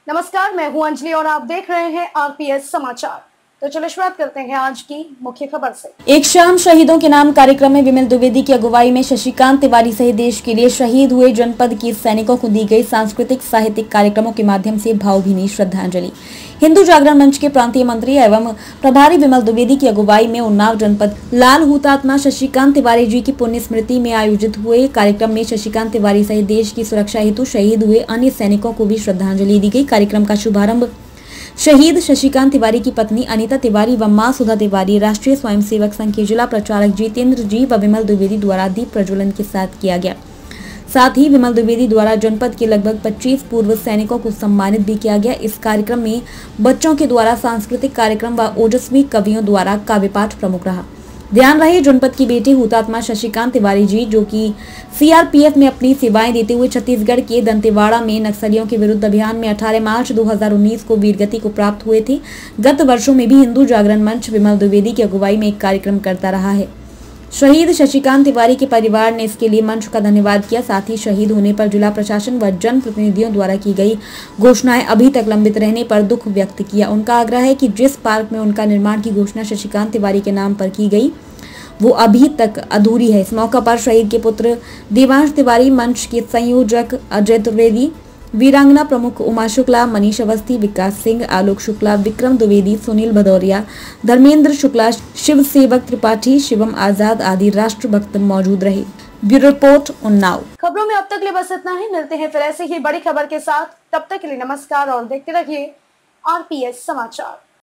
नमस्कार, मैं हूं अंजलि और आप देख रहे हैं आरपीएस समाचार। तो चलो शुरुआत करते हैं आज की मुख्य खबर से। एक शाम शहीदों के नाम कार्यक्रम में विमल द्विवेदी की अगुवाई में शशिकांत तिवारी सहित देश के लिए शहीद हुए जनपद के सैनिकों को दी गई सांस्कृतिक साहित्यिक कार्यक्रमों के माध्यम से भावभीनी श्रद्धांजलि। हिंदू जागरण मंच के प्रांतीय मंत्री एवं प्रभारी विमल द्विवेदी की अगुवाई में उन्नाव जनपद लाल हुतात्मा शशिकांत तिवारी जी की पुण्य स्मृति में आयोजित हुए कार्यक्रम में शशिकांत तिवारी सहित देश की सुरक्षा हेतु शहीद हुए अन्य सैनिकों को भी श्रद्धांजलि दी गई। कार्यक्रम का शुभारंभ शहीद शशिकांत तिवारी की पत्नी अनीता तिवारी व मां सुधा तिवारी, राष्ट्रीय स्वयंसेवक संघ के जिला प्रचारक जितेंद्र जी व विमल द्विवेदी द्वारा दीप प्रज्वलन के साथ किया गया। साथ ही विमल द्विवेदी द्वारा जनपद के लगभग 25 पूर्व सैनिकों को सम्मानित भी किया गया। इस कार्यक्रम में बच्चों के द्वारा सांस्कृतिक कार्यक्रम व ओजस्वी कवियों द्वारा काव्य पाठ प्रमुख रहा। ध्यान रहे जनपद की बेटी हुतात्मा शशिकांत तिवारी जी, जो कि सीआरपीएफ में अपनी सेवाएं देते हुए छत्तीसगढ़ के दंतेवाड़ा में नक्सलियों के विरुद्ध अभियान में 18 मार्च 2019 को वीरगति को प्राप्त हुए थे। गत वर्षों में भी हिंदू जागरण मंच विमल द्विवेदी की अगुवाई में एक कार्यक्रम करता रहा है। शहीद शशिकांत तिवारी के परिवार ने इसके लिए मंच का धन्यवाद किया। साथ ही शहीद होने पर जिला प्रशासन व जन प्रतिनिधियों द्वारा की गई घोषणाएं अभी तक लंबित रहने पर दुख व्यक्त किया। उनका आग्रह है कि जिस पार्क में उनका निर्माण की घोषणा शशिकांत तिवारी के नाम पर की गई वो अभी तक अधूरी है। इस मौका पर शहीद के पुत्र देवांश तिवारी, मंच के संयोजक अजय द्विवेदी, वीरांगना प्रमुख उमा शुक्ला, मनीष अवस्थी, विकास सिंह, आलोक शुक्ला, विक्रम द्विवेदी, सुनील भदौरिया, धर्मेंद्र शुक्ला, शिव सेवक त्रिपाठी, शिवम आजाद आदि राष्ट्रभक्त मौजूद रहे। Bureau report Unnao. खबरों में अब तक लिए बस इतना ही। मिलते हैं फिर ऐसे ही बड़ी खबर के साथ। तब तक के लिए नमस्कार और देखते रहिए आरपीएस समाचार।